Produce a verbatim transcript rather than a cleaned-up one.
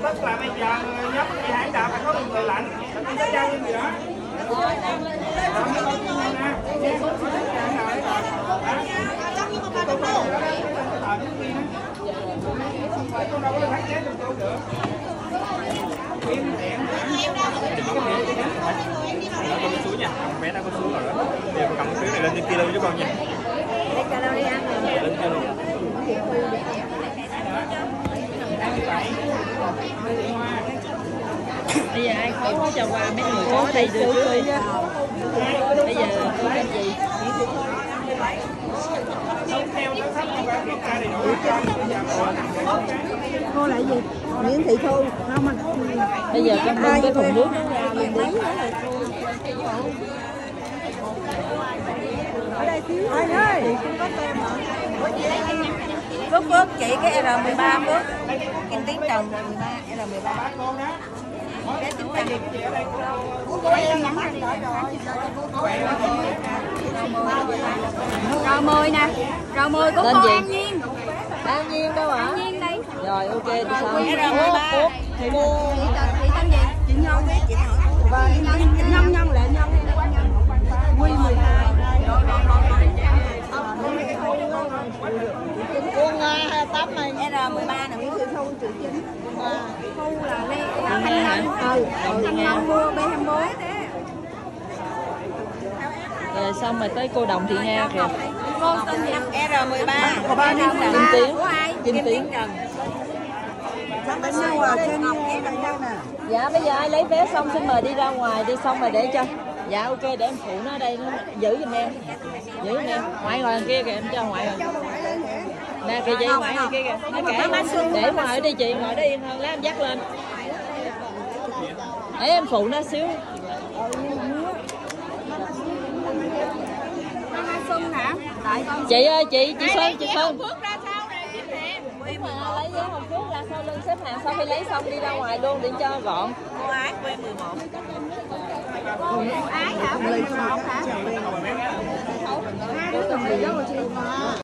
tức là bây giờ nhóm chị Hải Đào phải có một người lãnh, không có giao gì đó. Con đâu có phát chế được đâu nữa. Con đi xuống nha, bé đã có xuống rồi đó. Bây giờ con cầm cái này lên trên kia luôn với con nha. Để cho đâu đi ăn rồi. Lên kia luôn. Bây giờ ai có cho qua mấy người có đây đưa trước đi. Bây giờ cô tên gì? Cô lại gì? Nguyễn Thị Thu không anh? Bây giờ con bưng cái thùng nước nó ra luôn đi. Ở đây thiếu ơi ơi. Phước Phước chị cái R mười ba Phước. Kim Tiến Trần R mười ba R mười ba. Bé Tiến Trần. Rau môi nè. Rau môi của con An Nhiên. An Nhiên đâu hả? An Nhiên đây. Rồi ok đi sau. R mười ba. Chị tên gì? Chị Nhung. Chị hỏi. Chị Nhung Nhung Lệ Nhung. Quy mười hai. Con hai tám này. R mười ba là Nguyễn Thị Thu chữ chính. Thu là Lê Thanh Ngân. Ừ, Thanh Ngân mua B hai mươi bốn. Rồi xong rồi tới cô Đồng Thị Nga kìa. Cô tên gì? R mười ba. Của ba Kim Tiến. Của ai? Kim Tiến. Dạ bây giờ ai lấy vé xong xin mời đi ra ngoài đi, xong rồi để cho. Dạ ok để em phụ nó ở đây, nó giữ giùm em. Giữ giùm em. Ngoại ngồi đằng kia kìa, em cho ngoại rồi. Nè kìa chị, ngoại ngồi kia kìa. Nó kể. Để ngoài đi chị, ngồi đó yên hơn, lấy em dắt lên. Để em phụ nó xíu. Xuân hả? Chị ơi, chị, chị Xuân, chị Xuân. Lấy vé Hồng Phước ra sau lưng xếp hàng, sau khi lấy xong đi ra ngoài luôn để cho gọn. Cô Ái quê mười một. Cô Ái hả? mười một hả?